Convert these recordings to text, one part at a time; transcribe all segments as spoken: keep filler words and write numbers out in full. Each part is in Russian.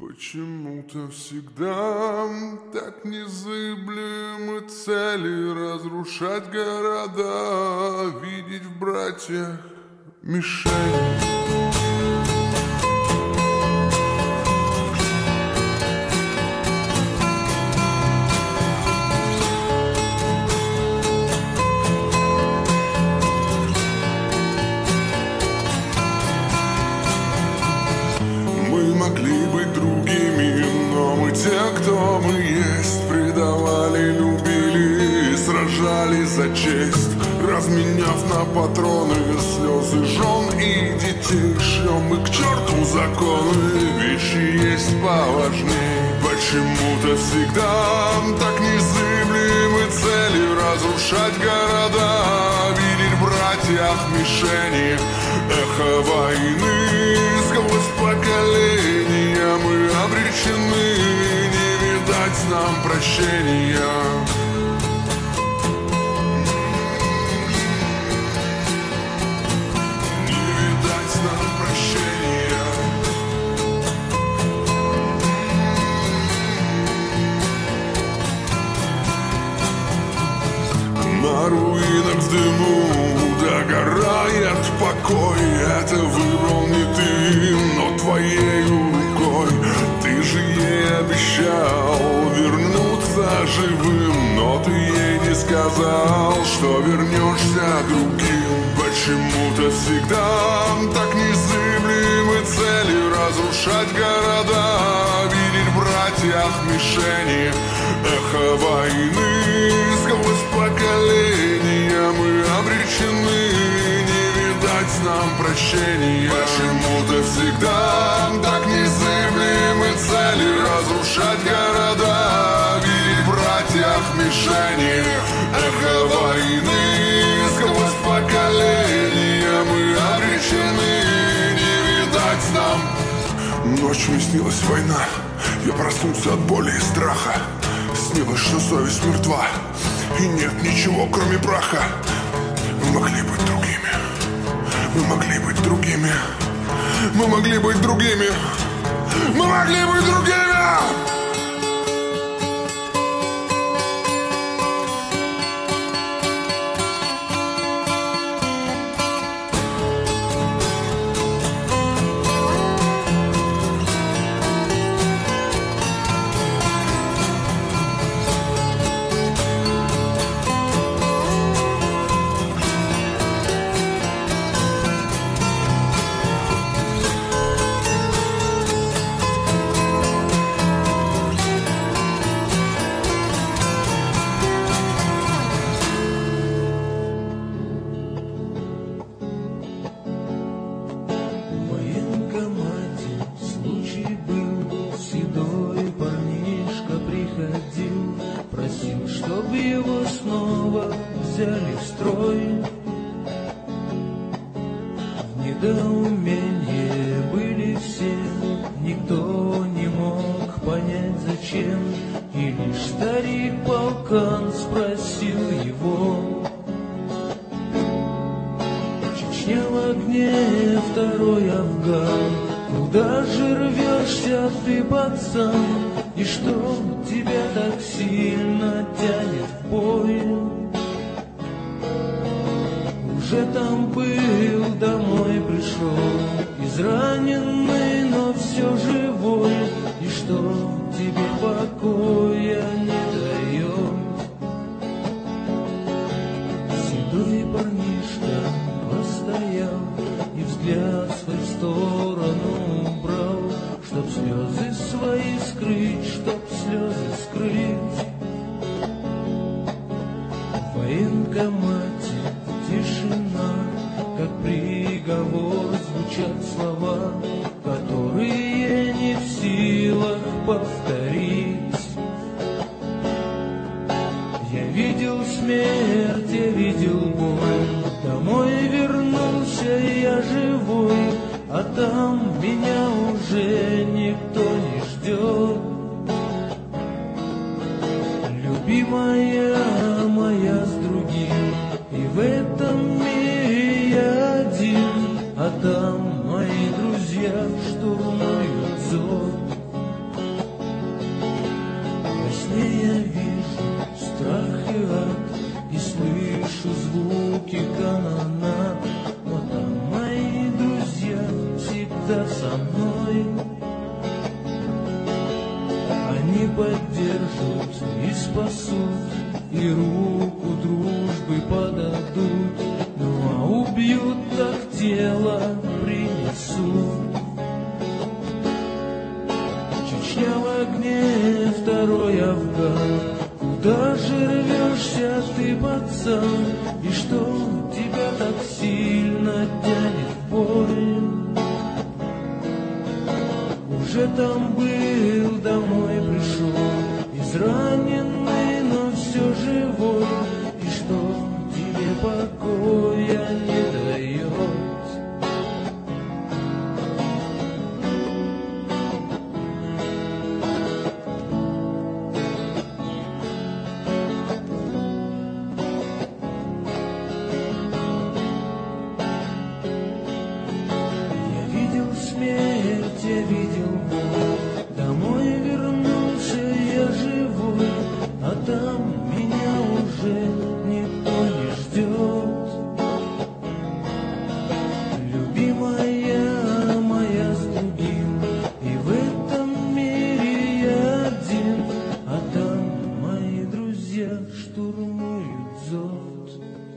Почему-то всегда так незыблемы цели разрушать города, видеть в братьях мишень. Могли быть другими, но мы те, кто мы есть. Предавали, любили, сражались за честь, разменяв на патроны слезы жен и детей. Шлем мы к черту законы, вещи есть поважней. Почему-то всегда так незыблемы цели разрушать города, видеть в братьях мишени, эхо войны сквозь поколения. Мы обречены, не видать нам прощения. Не видать нам прощения. На руинах в дыму догорает покой. Это выбрал не ты, но твоей рукой. Ты же ей обещал вернуться живым, но ты ей не сказал, что вернешься другим. Почему-то всегда так незыблемы цели разрушать города, видеть в братьях мишени, эхо войны сквозь поколения. Мы обречены, не видать нам прощения. Почему-то всегда так незыблемы цели разрушать города, видеть в братьях мишени, эхо войны сквозь поколения. Мы обречены, не видать нам. Ночью мне снилась война, я проснулся от боли и страха. Снилось, что совесть мертва, и нет ничего, кроме праха. Мы могли быть другими, мы могли быть другими, мы могли быть другими, мы могли быть другими. Просил, чтоб его снова взяли в строй. В недоумении были все, никто не мог понять зачем. И лишь старик полкан спросил его: Чечня в огне, второй Афган, куда же рвешься ты, пацан? И что тебя так сильно тянет в бой? Уже там был, домой пришел, израненный, но все живой. И что тебе покоя не дает? Седой парнишка постоял и взгляд свой в сторону убрал, чтоб слезы свои скрыть, чтоб слезы скрыть. В военкомате тишина, как приговор звучат слова, которые не в силах повторить. Я видел смерть, я видел боль, домой вернулся я живой, а там меня уже никто не ждет. Любимая моя с другим, и в этом мире я один, а там мои друзья штурмуют зод. со мной. Они поддержат и спасут, и руку дружбы подадут, ну а убьют, так тело принесут. Чечня в огне, второй Афган. Куда же рвешься ты, пацан, и что тебя так сильно тянет в бой? Уже там был, домой пришел, израненный, но все живой, и что тебе покоя не дает? Я видел боль, домой вернулся я живой, а там меня уже никто не ждет. Любимая моя с другим, и в этом мире я один, а там мои друзья штурмуют зод.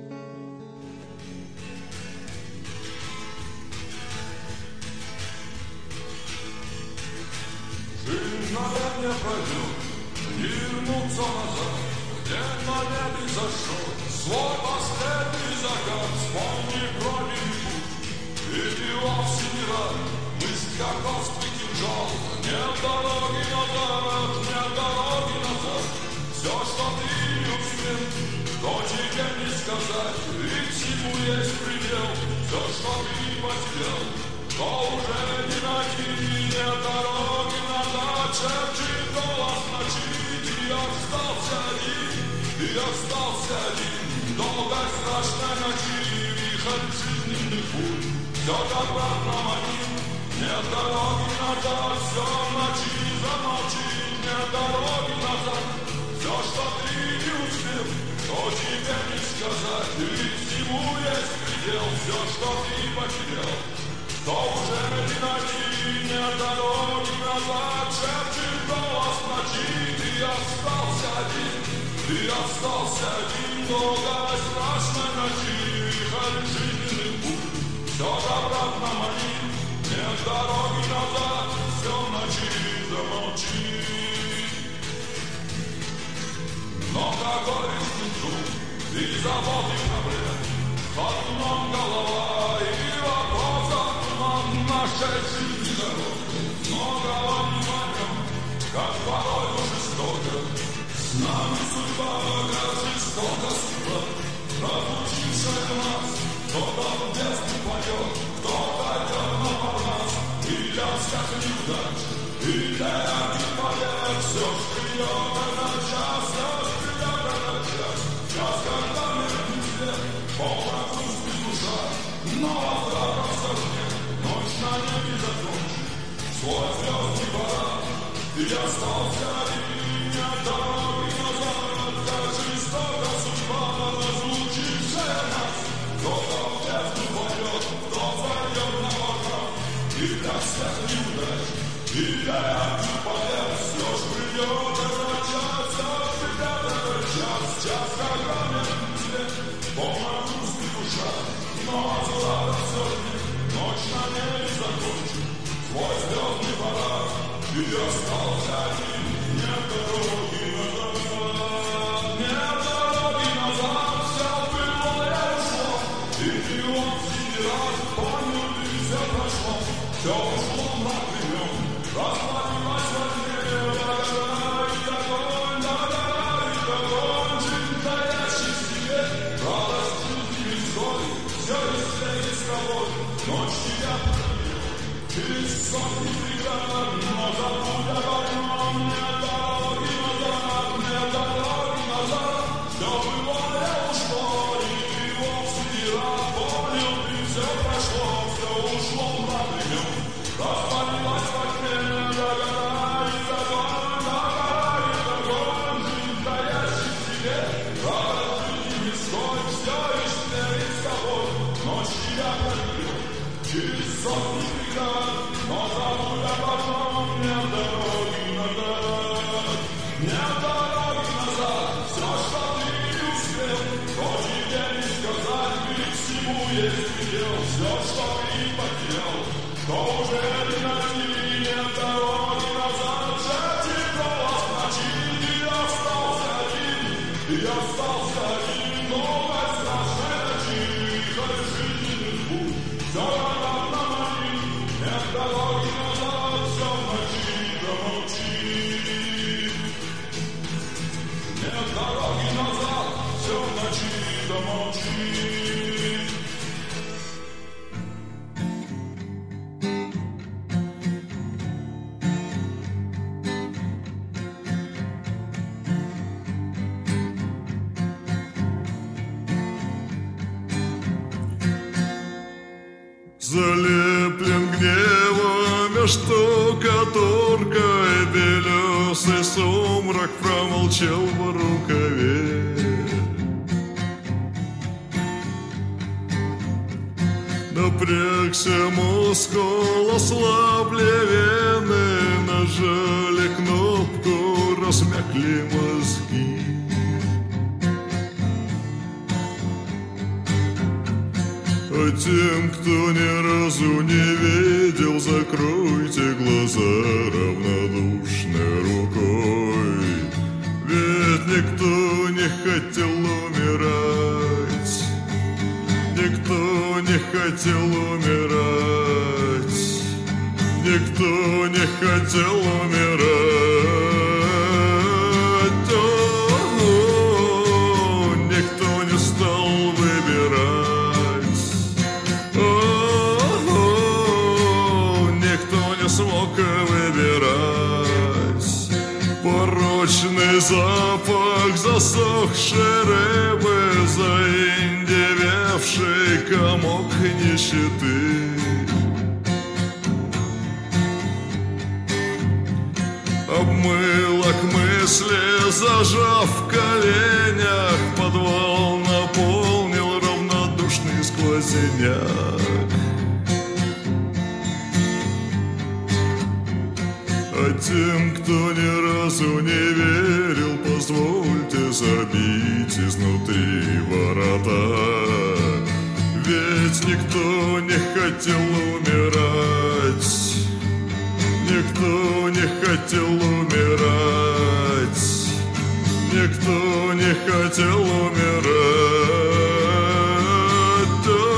Жизнь навек не пройдет, не вернуться назад, где победы зашел, свой последний закат, вспомни пройденный путь, иди во синий рай, мысль как острый кинжал, нет дороги назад, нет дороги назад, все, что ты не успел, то тебе не сказать, ведь всему есть предел, все, что ты потерял, то уже не найти, нет дороги назад, шепчет голос ночи, ты остался один, ты остался один, долгой страшной ночи, вихрь жизненных бурь, все как обратно манит, нет дороги назад, все в ночи замолчит, нет дороги назад, все, что ты не успел, то тебе не сказать, ведь всему есть предел, все, что ты потерял, то уже не найти, нет дороги назад, шепчет голос ночи, ты остался один, ты остался один, долгой страшной ночи, вихрь жизненных бурь, все обратно манит, нет дороги назад, все в ночи замолчит. Много горестных дум и забот и проблем, ходуном голова и вопросов нашей жизни дорог, много внимания, как порой жестоко, с нами судьба, как жестоко судьба, разлучившая нас, кто-то в бездну пойдет, кто-то идет на парнас, и для всех неудач, и для ярких побед, все придет этот час, все придет этот час, час, когда мирный свет, полная грусть и душа, но возврата все нет. Ночь на небе закончит свой звездный парад, и остался один, нет дороги назад, как жестока судьба, разлучившая нас, кто-то в бездну пойдет, кто пойдет на вокзал, и для всех неудач, и для ярких побед, все ж придет этот час, все ж придет этот час, час, когда мирный свет, полная грусть и душа, но возврата все нет. Ночь на небе закончит свой звездный парад, и остался один, нет дороги назад, нет дороги назад, все было и ушло, и ты он синий раз понял, и все прошло, все ушло на прием, расплатилась во тьме, догорает огонь, догорает огонь, жизнь таящий в себе, радость жизни веской, все исцелит с тобой. Ночь тебя через сотни преград, но забудь огонь, нет дороги назад, нет дороги назад, все было и ушло, и ты вовсе не рад, понял, ты все прошло, все ушло на прием, распалилась во тьме, догорает огонь, догорает огонь, жизнь таящий в себе, радость жизни веской, все исцелит с тобой, ночь тебя придет. через сотни бригад, но забудь обо всем, нет дороги назад. Нет дороги назад, все, что ты не успел, то тебе не сказать, ведь всему есть предел. Все, что ты потерял, то уже не найти. Нет дороги назад, жертв голос в ночи. Ты остался один, ты остался один, но без нашей ночи, хоть жизненный путь, все назад нам один. Нет дороги назад, все в ночи, замолчи. Нет дороги назад, все в ночи, замолчи. Залеплен гневом штукатуркой, белесый сумрак промолчал в рукаве. Напрягся мускул, ослабли вены, нажали кнопку, размякли мозги. А тем, кто ни разу не видел, закройте глаза равнодушной рукой. Ведь никто не хотел умирать, никто не хотел умирать, никто не хотел умирать. О-о-о, никто не стал выбирать. Смог выбирать порочный запах засохшей рыбы, заиндевевший комок нищеты. Обмылок мысли, зажав в коленях, подвал наполнил равнодушный сквозняк. А тем, кто ни разу не верил, позвольте забить изнутри ворота. Ведь никто не хотел умирать, никто не хотел умирать, никто не хотел умирать.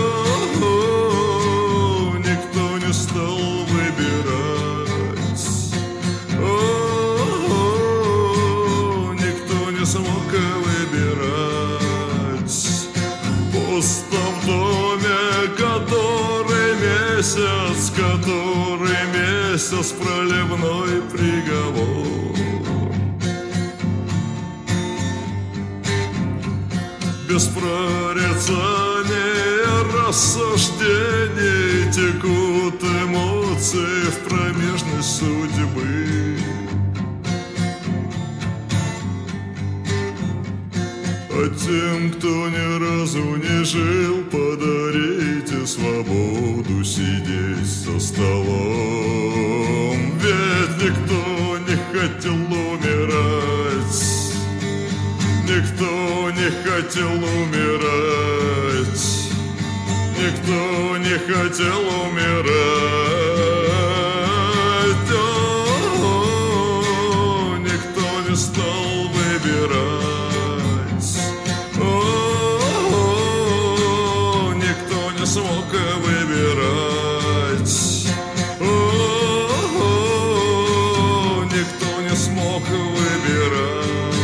О-о-о, никто не стал выбирать. О-о-о, никто не смог выбирать. Пусто в доме, который месяц, который месяц проливной приговор. Без прорицания, рассуждений текут эмоции в промежность судьбы. А тем, кто ни разу не жил, подарите свободу сидеть за столом. Ведь никто не хотел умирать, никто не хотел умирать, никто не хотел умирать. О-о-о, никто не стал выбирать. О-о-о, никто не смог выбирать. О-о-о, никто не смог выбирать.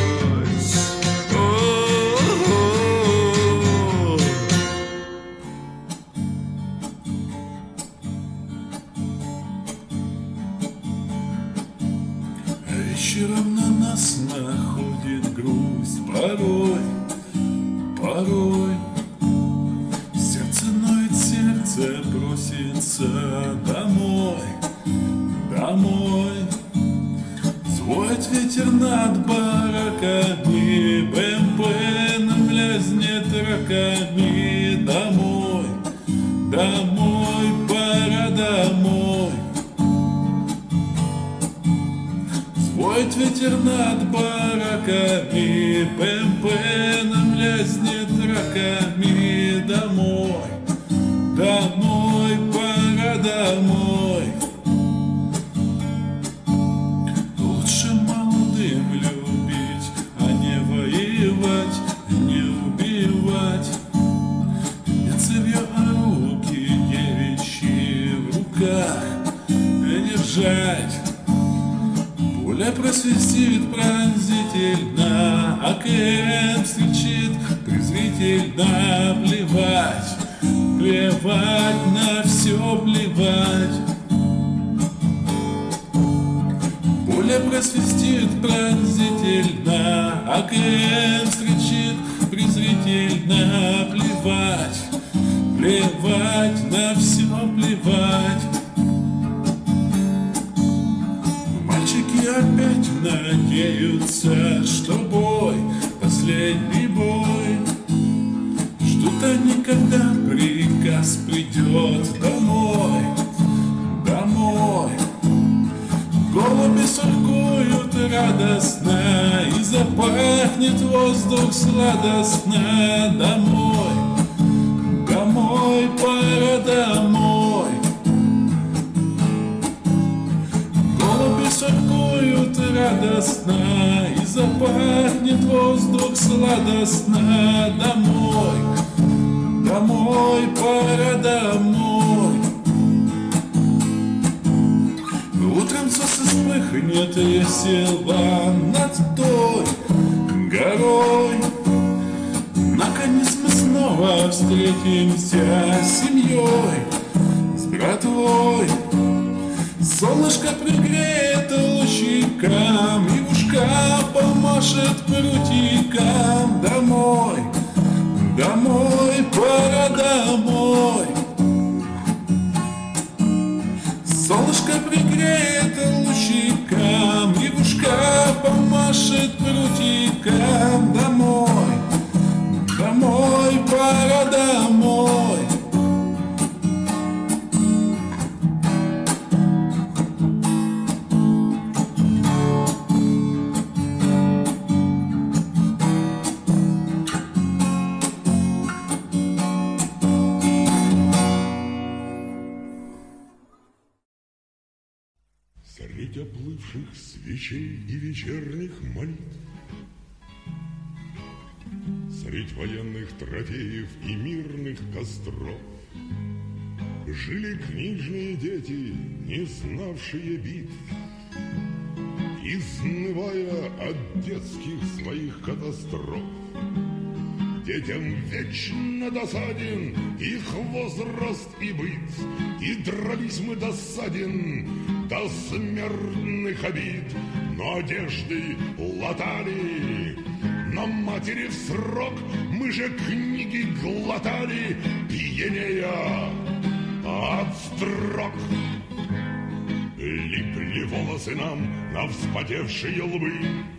Вечером на нас находит грусть, порой, порой сердце ноет, сердце просится домой, домой. Звоет ветер над бараками, БМП нам лязнет раками. Домой, домой, Воет ветер над бараками, пэмпэном лязнет раками. Домой, домой, пора домой. Лучше молодым любить, а не воевать, не убивать. Не цевьё, а руки девичьи в руках не держать. Пуля просвистит пронзительно, а КМ встречит презрительно. Плевать, плевать, на все плевать. Пуля просвистит пронзительно, а КМ встречит презрительно. Плевать, плевать, на все плевать. Мальчики опять надеются, что бой, последний бой. Ждут они, когда приказ придет домой, домой. Голуби суркуют радостно, и запахнет воздух сладостно. Домой, домой, пора домой. Голуби суркуют радостно, и запахнет воздух сладостно. Домой, домой, пора домой. Утром солнце вспыхнет весело над той горой. Наконец мы снова встретимся с семьей, с братвой. Солнышко пригреет лучиком, Ивушка помашет прутиком. Домой, домой, пора домой. Солнышко пригреет лучиком, Ивушка помашет прутиком. Домой, домой, пора домой. Средь оплывших свечей и вечерних молитв, средь военных трофеев и мирных костров жили книжные дети, не знавшие битв, изнывая от детских своих катастроф. Детям вечно досаден их возраст и быт, и дрались мы досаден до смертных обид, но одежды латали, на матери в срок мы же книги глотали, пьянея от строк. Липли волосы нам на вспотевшие лбы,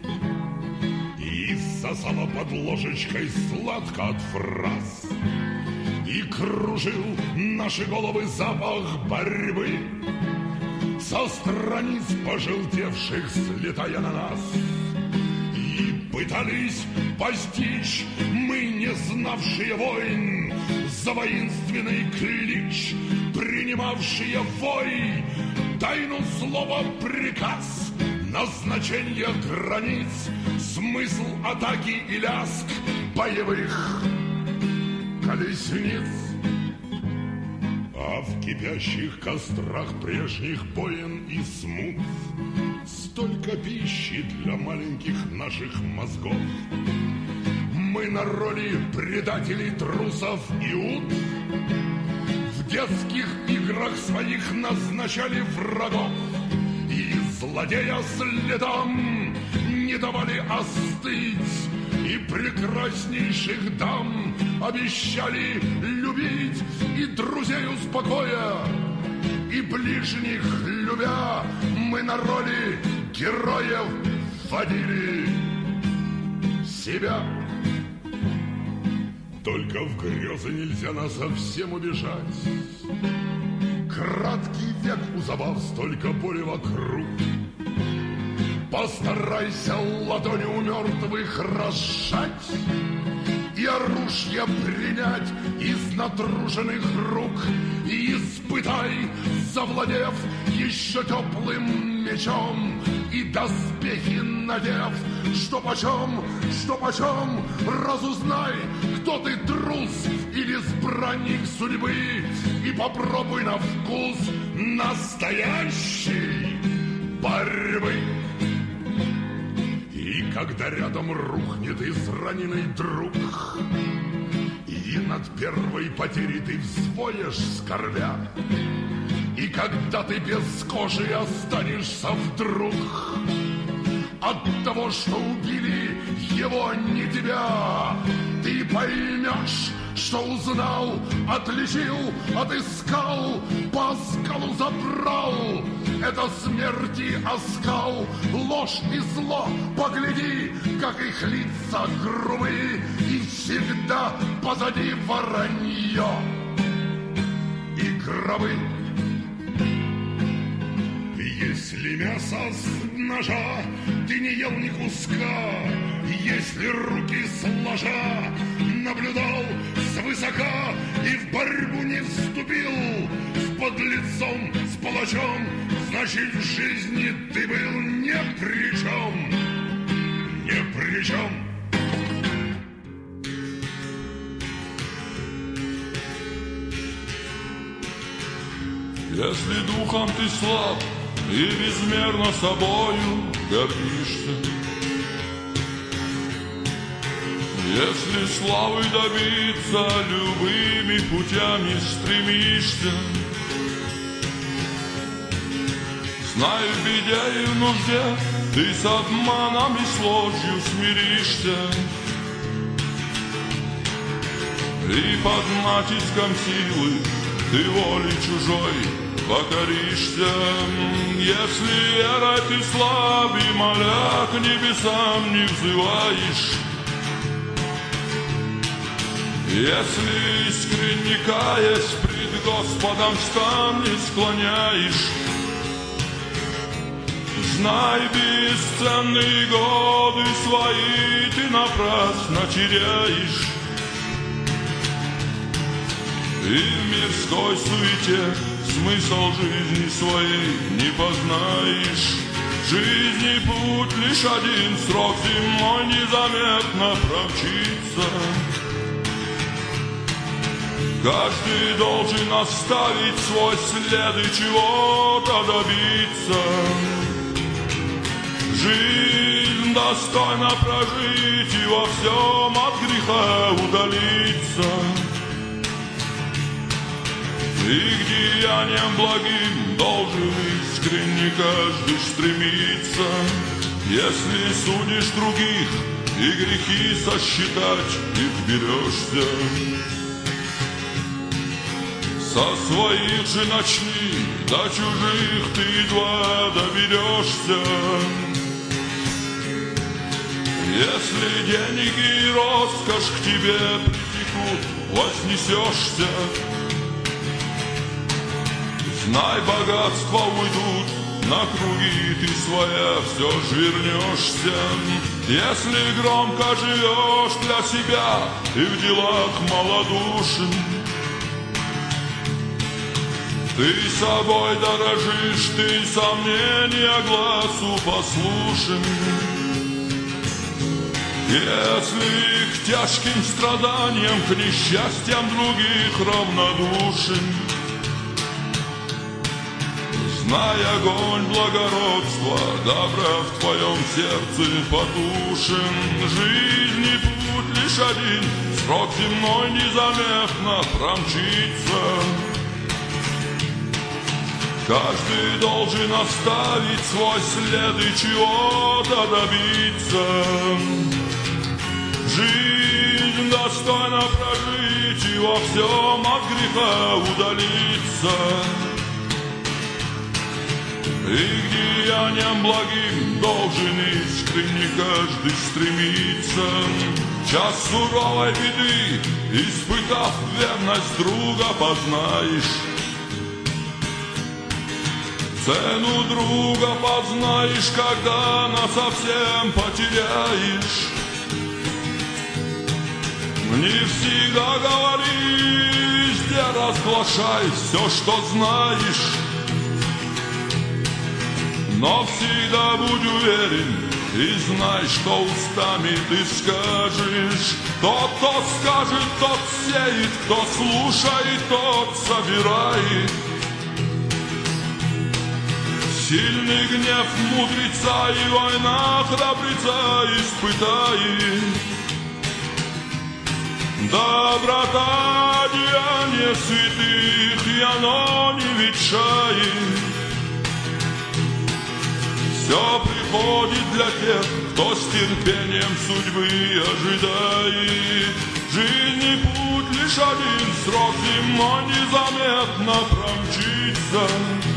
и сосала под ложечкой сладко от фраз, и кружил наши головы запах борьбы со страниц пожелтевших, слетая на нас. И пытались постичь мы, не знавшие войн, за воинственный клич, принимавшие вой, тайну слова приказ, назначение границ, смысл атаки и лязг боевых колесниц. А в кипящих кострах прежних боен и смут столько пищи для маленьких наших мозгов. Мы на роли предателей, трусов и ут в детских играх своих назначали врагов, и злодея следам не давали остыть, и прекраснейших дам обещали любить, и друзей успокоя, и ближних любя, мы на роли героев водили себя. Только в грезы нельзя нас совсем убежать. Краткий век у забав, столько боли вокруг. Постарайся ладони у мертвых разжать и оружие принять из натруженных рук. И испытай, завладев еще теплым мечом, и доспехи надев, что почем, что почем, разузнай, кто ты, трус или избранник судьбы, и попробуй на вкус настоящей борьбы. И когда рядом рухнет израненный друг, и над первой потерей ты взвоешь скорбя, и когда ты без кожи останешься вдруг от того, что убили его, а не тебя, ты поймешь, что узнал, отличил, отыскал, по оскалу забрал. Это смерти оскал, ложь и зло. Погляди, как их лица грубы, и всегда позади воронье и гробы. Если мясо с ножа ты не ел ни куска, если руки сложа наблюдал свысока и в борьбу не вступил с подлецом, с палачом, значит, в жизни ты был ни при чем, ни при чем. Если духом ты слаб и безмерно собою гордишься, если славы добиться любыми путями стремишься, знай, в беде и в нужде ты с обманом и с ложью смиришься, и под натиском силы ты воле чужой покоришься. Если верой ты слаб и моля к небесам не взываешь, если искренне каясь пред Господом стан не склоняешь, знай, бесценные годы свои ты напрасно теряешь, и в мирской суете смысл жизни своей не познаешь. Жизни путь лишь один, срок зимой незаметно промчится. Каждый должен оставить свой след и чего-то добиться. Жизнь достойно прожить и во всем от греха удалиться. И к деяниям благим должен искренне каждый стремиться. Если судишь других и грехи сосчитать их берешься, со своих же начни, до чужих ты едва доберешься. Если деньги и роскошь к тебе притекут, вознесешься, знай, богатства уйдут, на круги ты своя все ж вернешься. Если громко живешь для себя и в делах малодушен, ты собой дорожишь, ты сомнения глазу послушен. Если к тяжким страданиям, к несчастьям других равнодушен, знай, огонь благородства, добра в твоем сердце потушен. Жизни путь лишь один, срок земной незаметно промчится. Каждый должен оставить свой след и чего-то добиться. Жизнь достойно прожить и во всем от греха удалиться. И к деяниям благим должен искренне каждый стремиться. Час суровой беды, испытав верность друга, познаешь. Цену друга познаешь, когда насовсем потеряешь. Не всегда говори, везде разглашай все, что знаешь. Но всегда будь уверен и знай, что устами ты скажешь. Тот, кто скажет, тот сеет, кто слушает, тот собирает. Сильный гнев мудреца и война храбреца испытает. Доброта деяния святых, и оно не ветшает. Все приходит для тех, кто с терпением судьбы ожидает. Жизни путь лишь один, срок зимой незаметно промчится.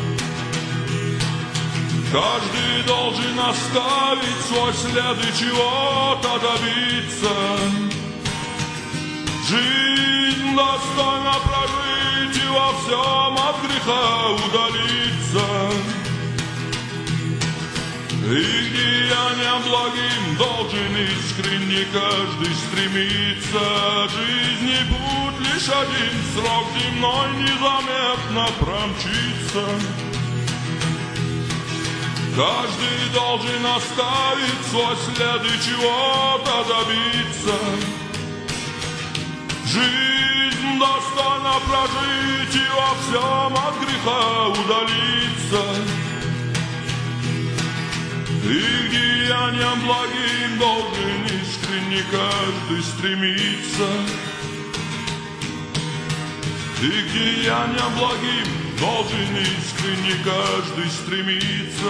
Каждый должен оставить свой след и чего-то добиться. Жизнь достойно прожить и во всем от греха удалиться. И к деяниям благим должен искренне каждый стремиться. Жизни путь лишь один, срок земной незаметно промчится. Каждый должен оставить свой след и чего-то добиться. Жизнь достойно прожить и во всем от греха удалиться. И к деяниям благим должен искренне каждый стремиться. И к деяниям благим должен искренне каждый стремиться.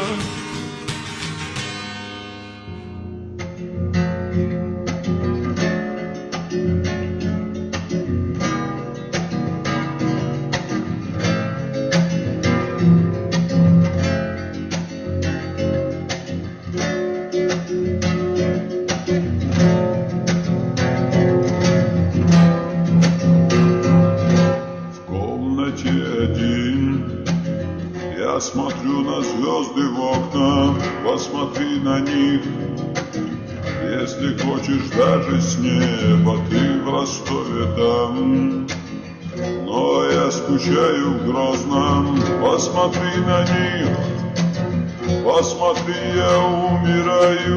Я смотрю на звезды в окна, посмотри на них. Если хочешь даже с неба, ты в Ростове там. Но я скучаю в Грозном, посмотри на них. Посмотри, я умираю.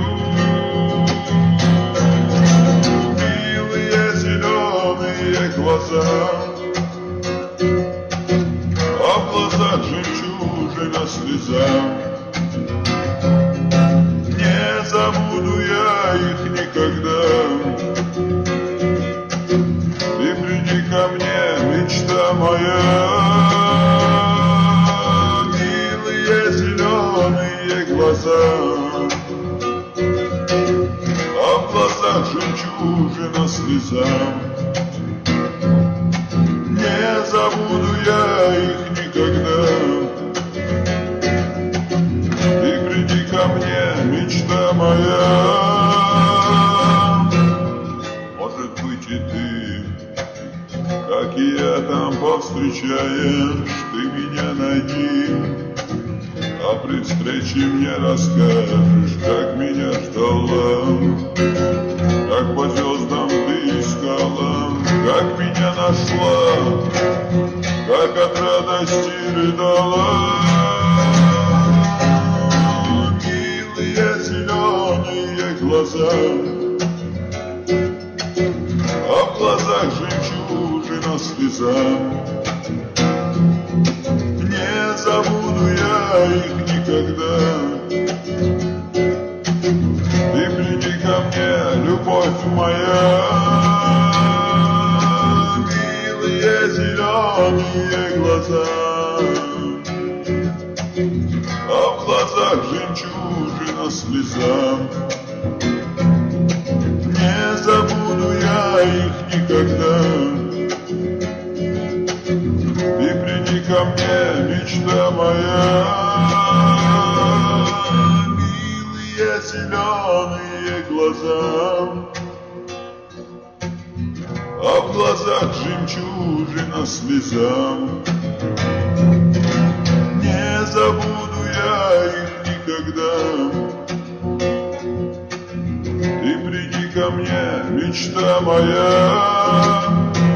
Милые зеленые глаза, а в глазах жемчужина слеза. Не забуду я их никогда. Ты приди ко мне, мечта моя. Милые зеленые глаза, а в глазах жемчужина слеза. Не забуду я их никогда. Ты приди ко мне, мечта моя. Может быть и ты, как и я там повстречаешь, ты меня найди. А при встрече мне расскажешь, как меня ждала, как по звездам ты искала, как меня нашла, как от радости рыдала. Милые зеленые глаза, а в глазах жемчужина слеза. Не забуду я их никогда. Ты приди ко мне, любовь моя. Милые зеленые глаза, а в глазах жемчужина слеза. Не забуду я их никогда. Ты приди ко мне, мечта моя. Милые зеленые глаза, а в глазах жемчужина слеза. Не забуду я их никогда. Ты приди ко мне, мечта моя.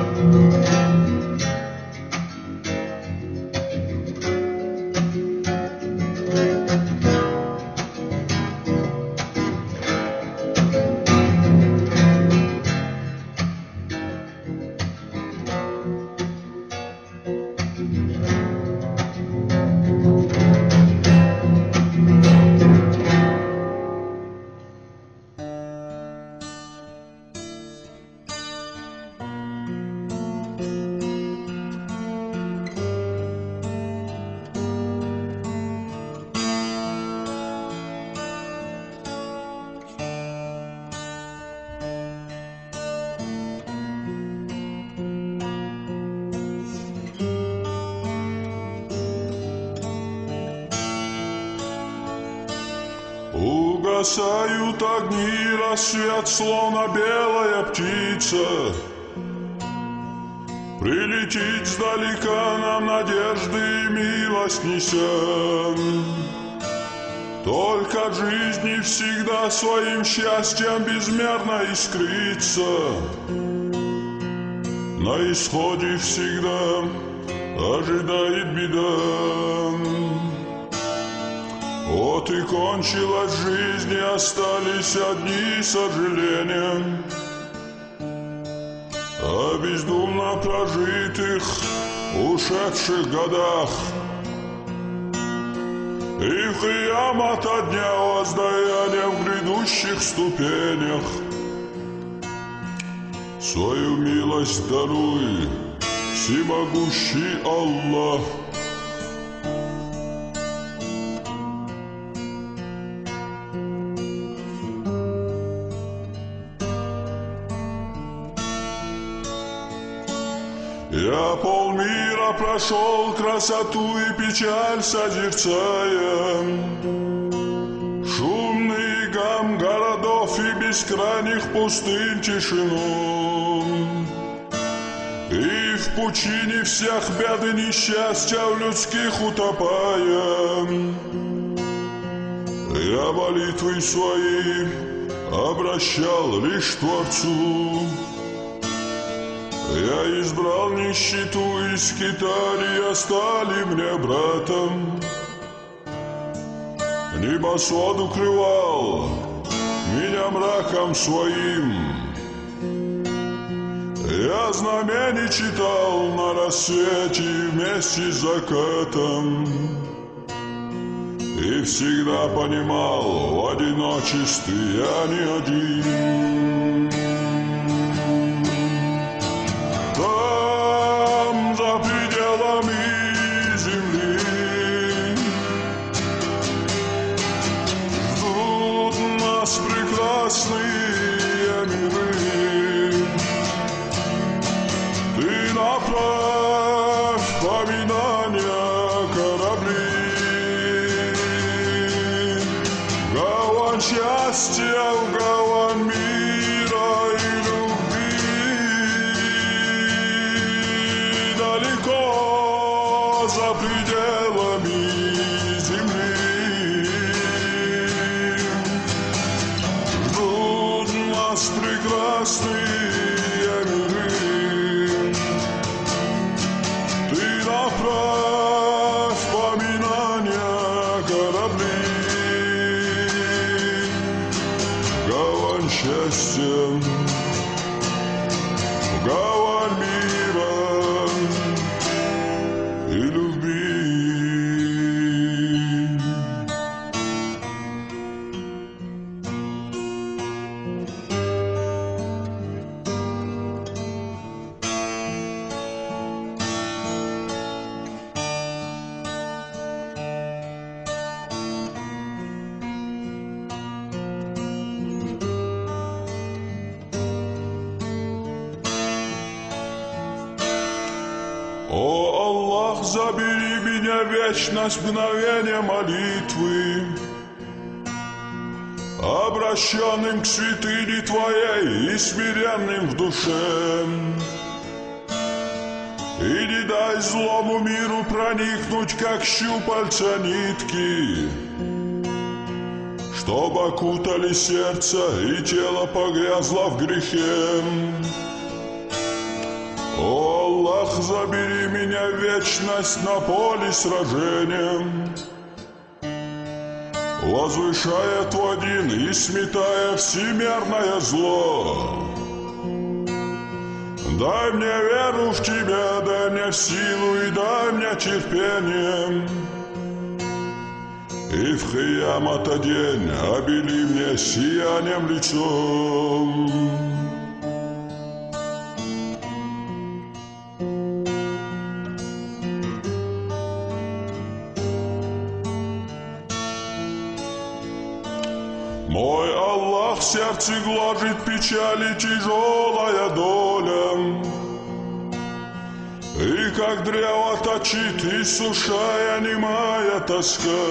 Угасают огни, рассвет, словно белая птица. Прилетит сдалека нам надежды и милость неся. Только от жизни всегда своим счастьем безмерно искрится. На исходе всегда ожидает беда. Вот и кончилась жизнь, и остались одни сожаления о бездумно прожитых, ушедших годах. И в киямат от дня воздаяния в грядущих ступенях свою милость даруй, всемогущий Аллах. Я полмира прошел, красоту и печаль созерцая, шумный гам городов и бескрайних пустынь тишину. И в пучине всех бед и несчастья в людских утопая, я молитвы свои обращал лишь Творцу. Я избрал нищету и скитаний, стали мне братом. Небосвод укрывал меня мраком своим. Я знамений читал на рассвете вместе с закатом. И всегда понимал, в одиночестве я не один. Прекрасные миры, ты направь поминания корабли, гавань счастья, в гавань мира и любви, далеко за пределами земли. Прекрасные миры, ты направь поминания корабли, гавань счастья, гавань мира и любви. О Аллах, забери меня вечность мгновения молитвы, обращенным к святыне Твоей и смиренным в душе. И не дай злому миру проникнуть, как щупальца нитки, чтоб окутали сердце и тело погрязло в грехе. О, Аллах, забери меня в вечность на поле сражения, возвышая Твой дин и сметая всемирное зло. Дай мне веру в Тебя, дай мне силу и дай мне терпение. И в Киямата день обели мне сиянием лицом. Мой Аллах, в сердце гложет печаль и тяжелая доля, и как древо точит, иссушая немая тоска.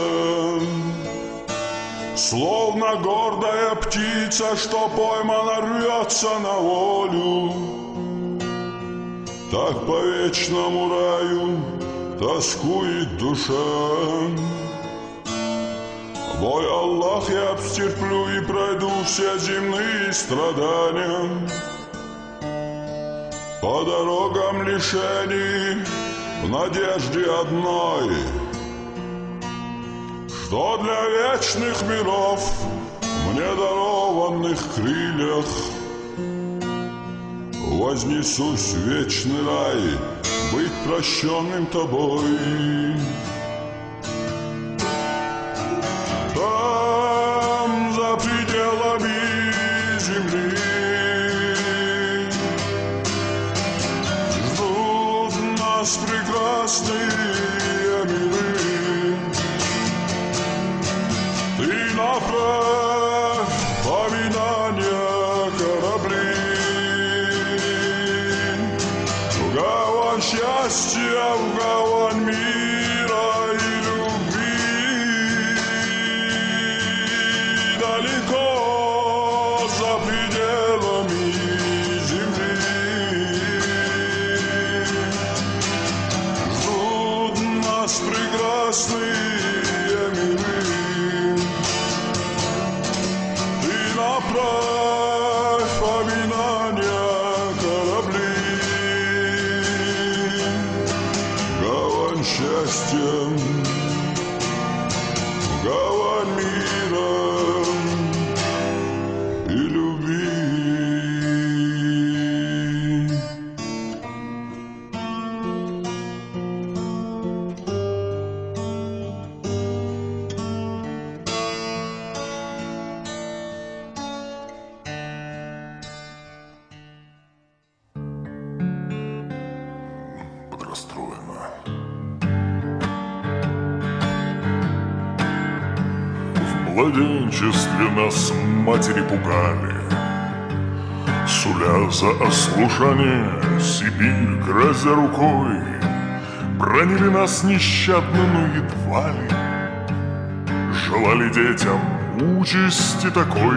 Словно гордая птица, что поймана, рвется на волю, так по вечному раю тоскует душа. Мой Аллах, я обстерплю и пройду все земные страдания по дорогам лишений в надежде одной, что для вечных миров мне дарованных крыльях вознесусь в вечный рай, быть прощенным Тобой. Там, за пределами земли, ждут нас прекрасные миры. Ты направь поминания корабли в гавань счастья, в гавань мира. В младенчестве нас матери пугали, суля за ослушание Сибирь, грозя рукой. Бронили нас нещадно, но едва ли желали детям участи такой.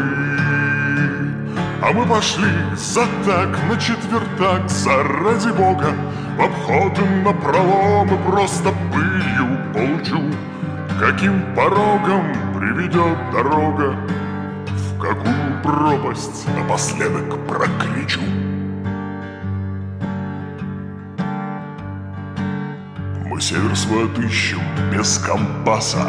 А мы пошли за так, на четвертак, заради Бога, в обход и напролом, и просто пылью получу. Каким порогом приведет дорога, в какую пропасть напоследок прокричу. Мы север свой отыщем без компаса,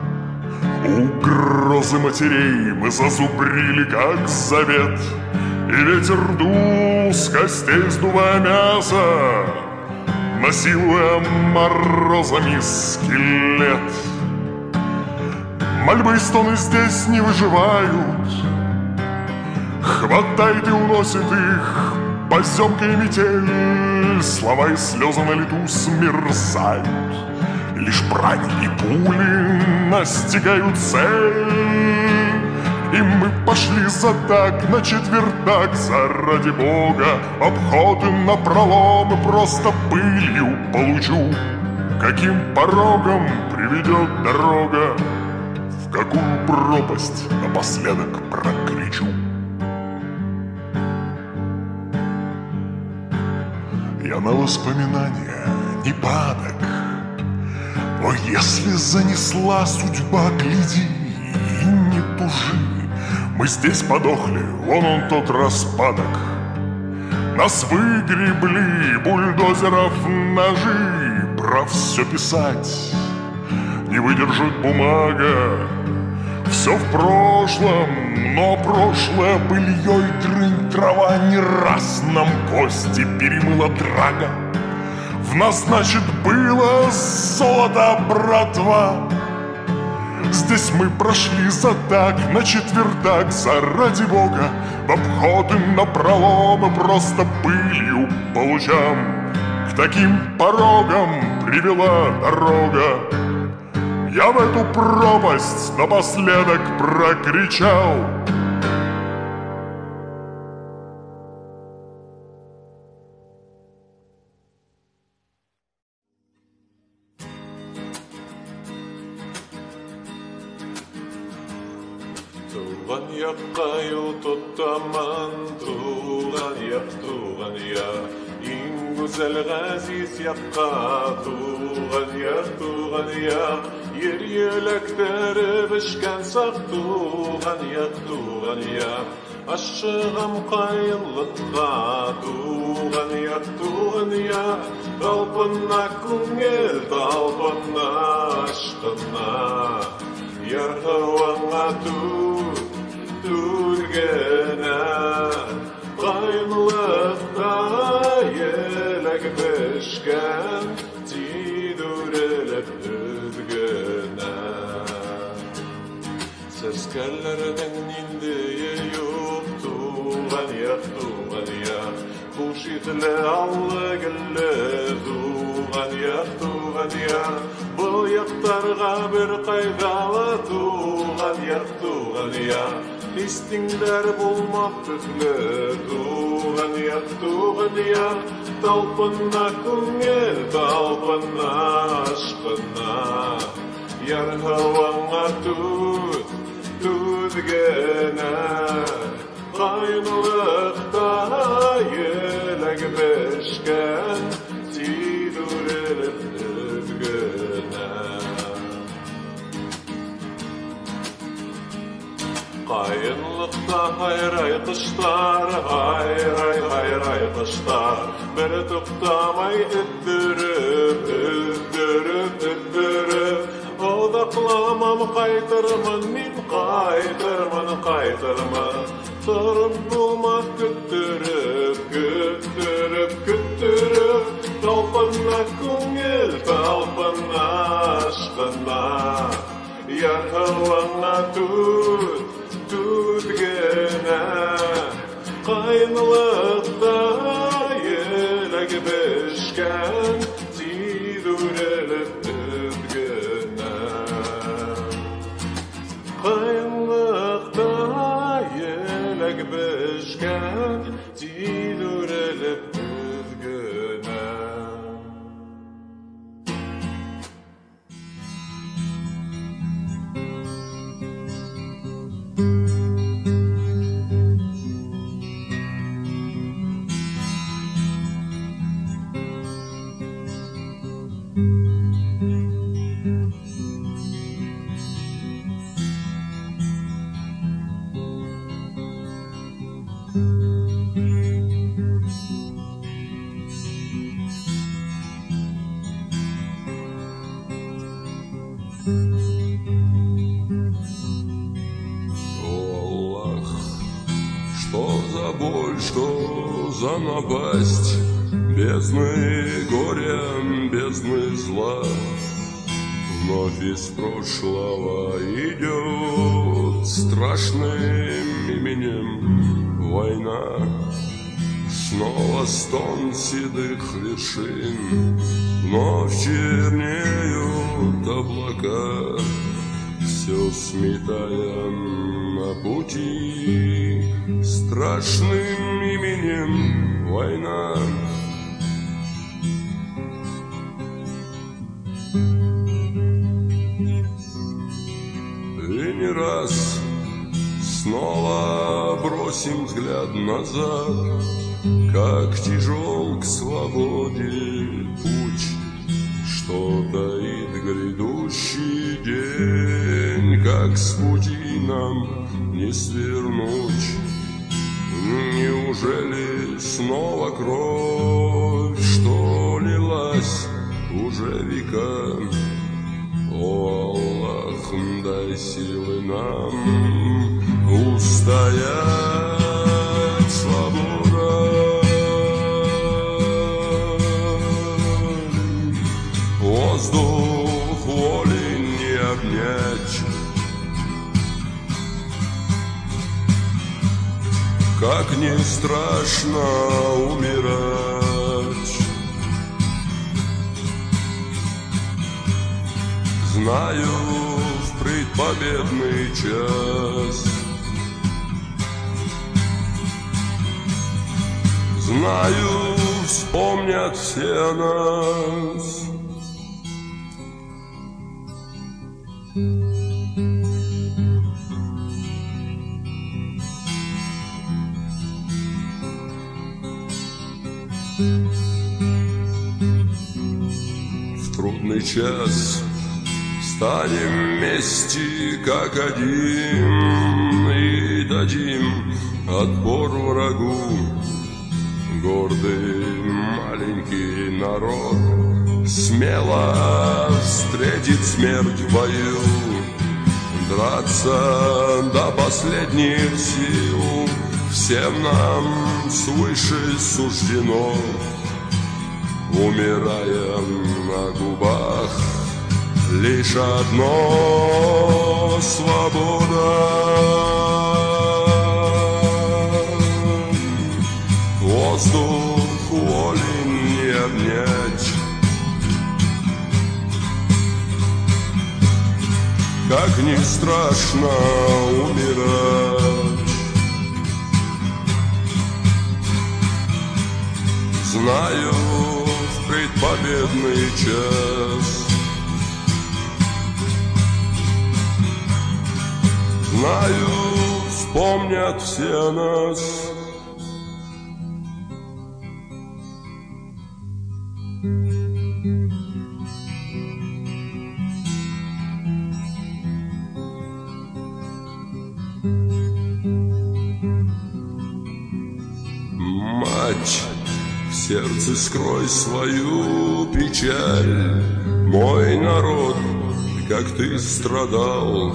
угрозы матерей мы зазубрили, как завет. И ветер дул с костей, сдувая мясо, насилуя морозами скелет. Мольбы и стоны здесь не выживают, хватает и уносит их поземка и метель. Слова и слезы на лету смерзают, лишь брань и пули настигают цель. И мы пошли за так, на четвертак, заради Бога, обход и напролом, и просто пылью получу. Каким порогом приведет дорога, в какую пропасть напоследок прокричу. я на воспоминания не падок. Но если занесла судьба, гляди и не тужи. Мы здесь подохли, вон он тот распадок. Нас выгребли бульдозеров ножи. Про все писать не выдержит бумага. Все в прошлом, но прошлое быльей дрынь трава. Не раз нам кости перемыла драга. В нас, значит, было золото, братва. Здесь мы прошли за так, на четвертак, заради Бога. В обходы напролом и просто пылью по лучам. К таким порогам привела дорога. Я в эту пропасть напоследок прокричал: туған яққа ел тұтаман, туған яқ, туған яқ, ең güzel ғазиз яққа, туған яқ, туған яқ, ер електері бішкен сақ, туған яқ, туған яқ, ашығам қайынлыққа, туған яқ, туған яқ, талпына көңіл, талпына ашқына, яр хауаңа тур, тургена, қайынлықта елек бішкен, тидуреліп дүзгена. Сәскәлләрдің ниндейі юк, туған яқ, туған яқ, құш итлі аллы гілі, туған яқ, туған яқ, бұл яқтарға бір қайдалы, туған яқ, туған яқ, истиңдер болмақ түтлі, туған яқ, туған яқ, талпына көңіл, талпына ашқына, яр хауаңа түт, түтгені, қайнылықта елек бішкен, тидуреліп дүзгені. Қайынлықта хайрай қыштар, хайрай, хайрай қыштар, бір тоқтамай үттіріп, үттіріп, үттіріп, одақламам қайтырмын, мен қайтырмын, қайтырмын, тұрып болмақ күттіріп, күттіріп, күттіріп, талпына көңіл, талпына ашқына, яр хауаңа түт, түтгені, қайынлықта елек бішкен, тидуреліп дүзгені. Қайынлықта елек бішкен, тидуреліп дүзгені. Что за напасть, бездны горя, бездны зла, вновь из прошлого идет страшным именем война. Снова стон седых вершин, вновь чернеют облака, все сметая на пути страшным именем война. И не раз Снова бросим взгляд назад, как тяжел к свободе путь, что таит грядущий день, как с пути нам не свернуть. Неужели снова кровь, что лилась уже века? О, Аллах, дай силы нам устоять, свобода. Воздух воли не обнять, как не страшно умирать. Знаю в предпобедный час, знаю, вспомнят все о нас. В трудный час станем вместе как один и дадим отпор врагу. Гордый маленький народ смело встретит смерть в бою, драться до последних сил всем нам свыше суждено. Умирая на губах лишь одно — свобода. Воздух воли не обнять, как не страшно умирать. Знаю в предпобедный час, знаю, вспомнят все о нас. Мать, в сердце скрой свою печаль. Мой народ, как ты страдал,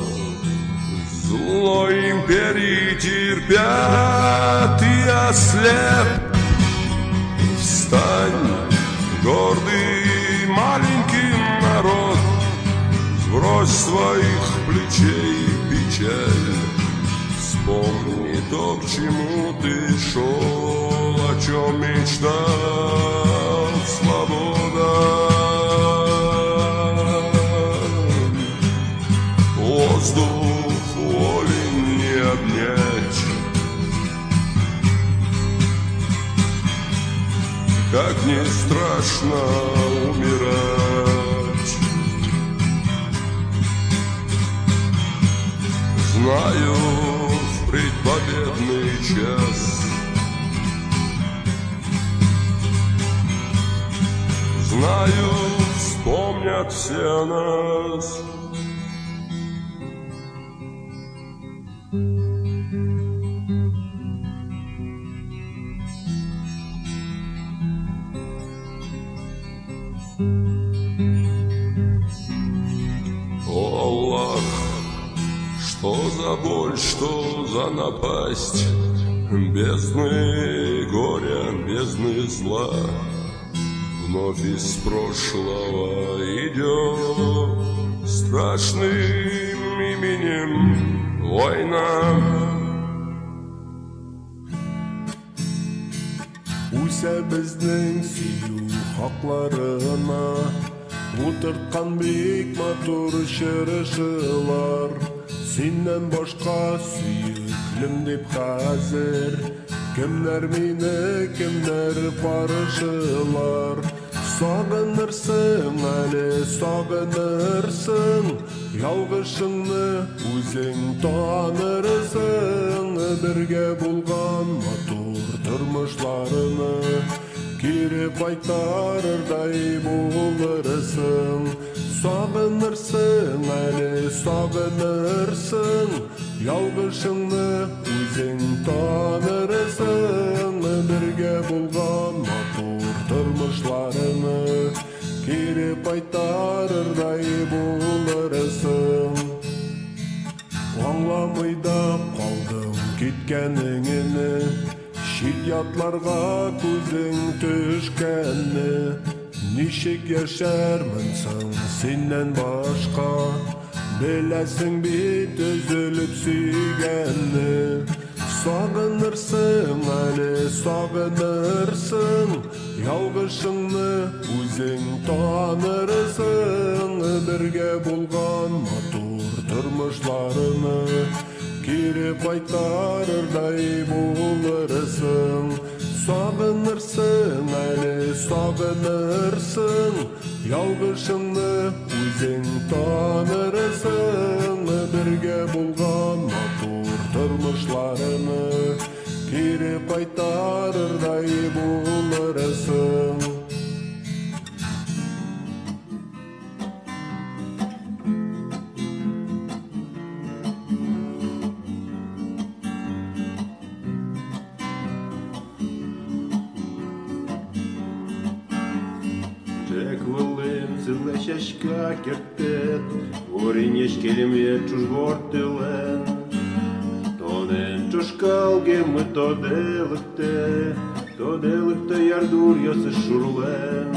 злой империи терпя, ты ослеп. Встань, гордый маленький народ, сбрось своих плечей печаль. Вспомни то, к чему ты шел, о чем мечтал, свобода. Воздух воли не обнять, как не страшно умирать. Знаю в предпобедный час, знаю, вспомнят все о нас. О, Аллах, что за боль, что за напасть, бездны горя, бездны зла. Вновь из прошлого идет страшным именем война. Уйса безнең сөю хакларына утырткан бик матур чырышылар. Синнен башка сөйүклүм деп хәзер кемнәр мине, кемнәр барышылар. Сагынырсың әле, сагынырсың, Ялгышыңны үзең танырсың, бирге булган матур тормышларыны кире кайтарырдай булырсың. Сагынырсың, әле сагынырсың, ялгышыңны үзең танырсың, бирге булган матур тормышларыны кире кайтарырдай булырсың. Аңламый да калдың киткәнеңне, шит ятларга күзең төшкәнне. Ничек яшәрмен соң синнән башка, беләсең бит өзелеп сөйгәнне. Сагынырсың, әле сагынырсың, ялгышыңны үзең танырсың, бирге булган матур тормышларыны кире кайтарырдай булырсың. Сагынырсың, әле сагынырсың, ялгышыңны үзең танырсың, бирге булган матур тормышларыны кире кайтарырдай булырсың. Чашка кертет, оринеш келемет чужбортылен. Тонен чошкалгемы тоделыкте, тоделыкте ярдур ясы шурлен.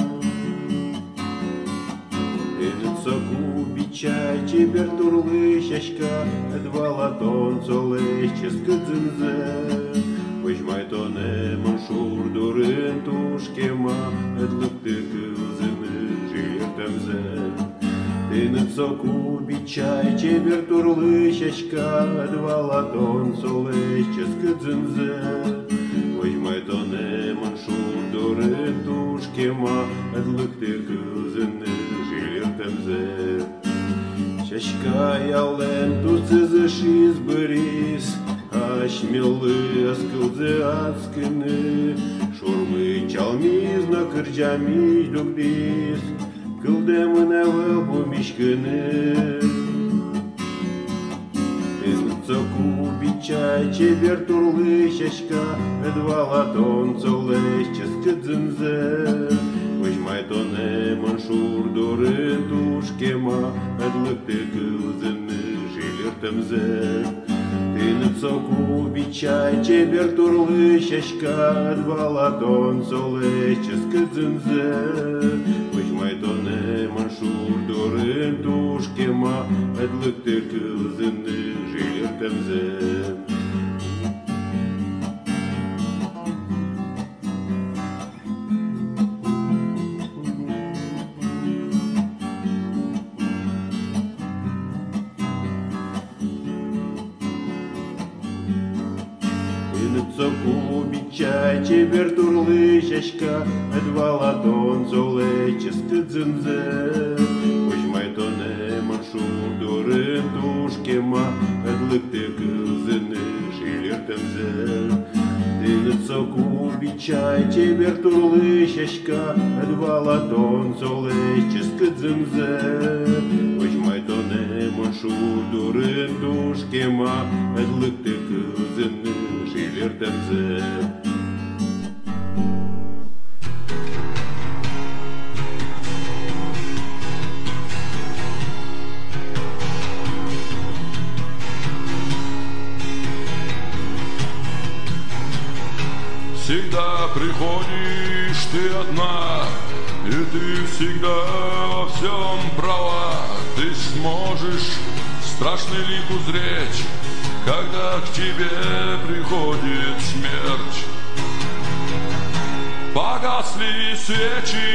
Энет соку бичай чебер турлы чашка, эдвала тон солеш ческыдзынзе. Пыжмай тонемын шурдурын тушкема, эдлыкты кылзыны жилертемзе. Энет соку бичай чебер турлы чашка, эдвала тон солеш ческыдзынзе. Пыжмай тонемын шурдурын тушкема, эдлыкты кылзыны жилертемзе. Чашка ялен туцызыш избырис, Ашмелы аскылзы аскыны, шурмы чалмиз на кырджамиз дугдиз, кылдемын әвел бумишкыны. Эзлыцоку бичай чебер турлы чашка, эдвала тон солеш ческыдзынзе. Выжмай тонемын шурдурын тушкема, эдлыкты кылзыны жилертемзе. Энет соку бичай чебер турлы чашка, эдвала тон солеш ческыдзынзе. Выжмай тонемын шурдурын тушкема, эдлыкты кылзыны жилертемзе. Соку бичай чебер турлы чашка, эдвала тон солеш ческыдзынзе. Пыжмай тонемын шурдурын тушкема, эдлыкты кылзыны жилертемзе. Энет соку бичай чебер турлы чашка, эдвала тон солеш ческыдзынзе. Пыжмай тонемын шурдурын тушкема, эдлыкты кылзыны жилертемзе. Всегда приходишь ты одна, и ты всегда во всем права. Ты сможешь страшный лик узреть, когда к тебе приходит смерть. Погасли свечи,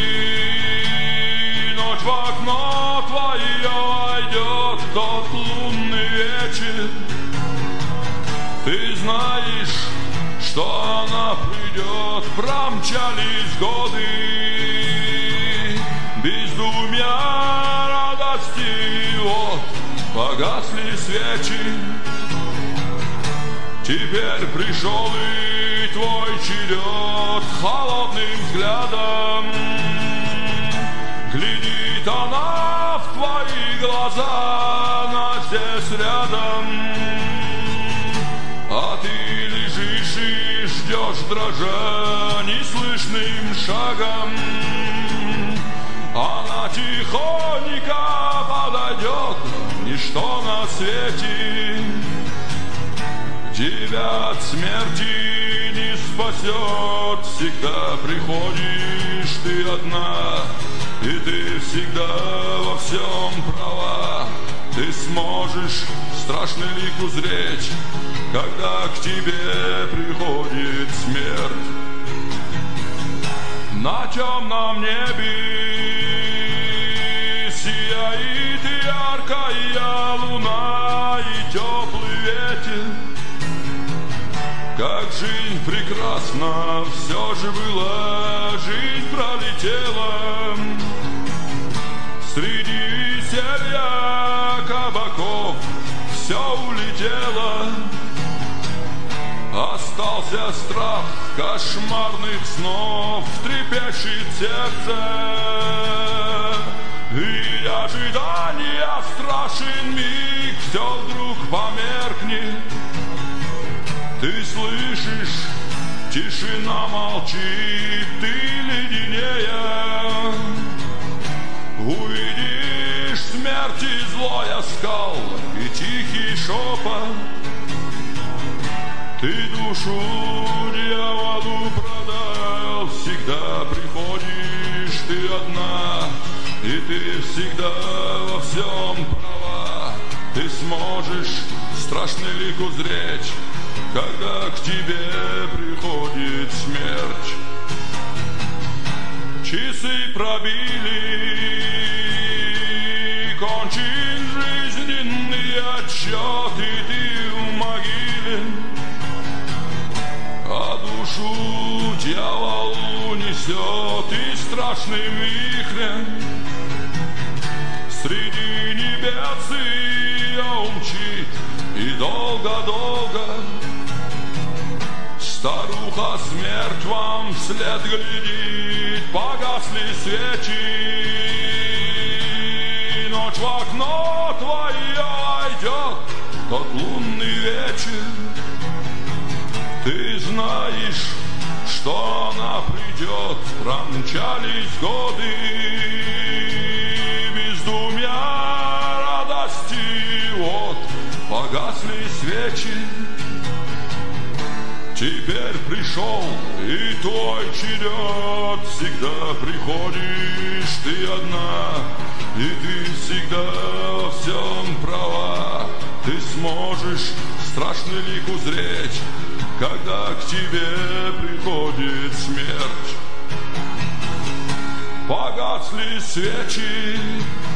ночь в окно твое войдет тот лунный вечер. Ты знаешь, что она придет, промчались годы, безумия рода радости, вот погасли свечи. Теперь пришел и твой черед холодным взглядом. Глядит она в твои глаза, она здесь рядом. А ты лежишь и ждешь, дрожа неслышным шагом. Она тихонько подойдет, ничто на свете тебя от смерти не спасет. Всегда приходишь ты одна, и ты всегда во всем права. Ты сможешь страшный лик узреть, когда к тебе приходит смерть. На темном небе сияет яркая луна и теплый ветер. Как жизнь прекрасна, все же была, жизнь пролетела. Среди веселья кабаков все улетело. Остался страх кошмарных снов, трепещет сердце. И ожидания страшен миг, все вдруг померкнет. Ты слышишь, тишина молчит, ты леденея. Увидишь смерти злой оскал и тихий шепот. Ты душу дьяволу продал, всегда приходишь ты одна, и ты всегда во всем права. Ты сможешь страшный лик узреть, когда к тебе приходит смерть. Часы пробили, кончен жизненный отсчет, и ты в могиле. А душу дьявол унесет и страшным вихрем среди небес ее умчит, и долго-долго старуха смерть вам вслед глядит. Погасли свечи, ночь в окно твое войдет тот лунный вечер. Ты знаешь, что она придет, промчались годы бездумья радости, вот погасли свечи. Теперь пришел и твой черед, всегда приходишь ты одна, и ты всегда во всем права. Ты сможешь страшный лик узреть, когда к тебе приходит смерть. Погасли свечи,